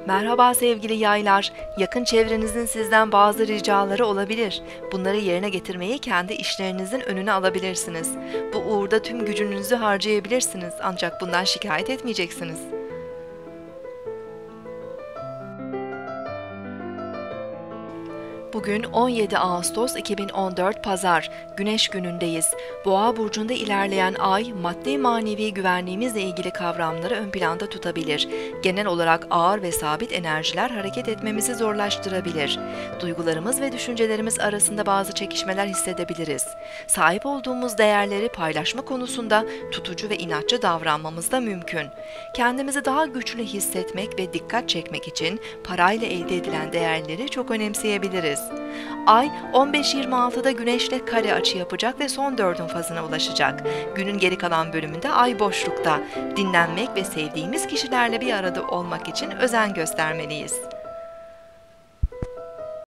Merhaba sevgili yaylar, yakın çevrenizin sizden bazı ricaları olabilir. Bunları yerine getirmeyi kendi işlerinizin önüne alabilirsiniz. Bu uğurda tüm gücünüzü harcayabilirsiniz ancak bundan şikayet etmeyeceksiniz. Bugün 17 Ağustos 2014 Pazar, Güneş günündeyiz. Boğa burcunda ilerleyen ay, maddi manevi güvenliğimizle ilgili kavramları ön planda tutabilir. Genel olarak ağır ve sabit enerjiler hareket etmemizi zorlaştırabilir. Duygularımız ve düşüncelerimiz arasında bazı çekişmeler hissedebiliriz. Sahip olduğumuz değerleri paylaşma konusunda tutucu ve inatçı davranmamız da mümkün. Kendimizi daha güçlü hissetmek ve dikkat çekmek için parayla elde edilen değerleri çok önemseyebiliriz. Ay 15.26'da Güneş'le kare açı yapacak ve son dördün fazına ulaşacak. Günün geri kalan bölümünde Ay boşlukta. Dinlenmek ve sevdiğimiz kişilerle bir arada olmak için özen göstermeliyiz.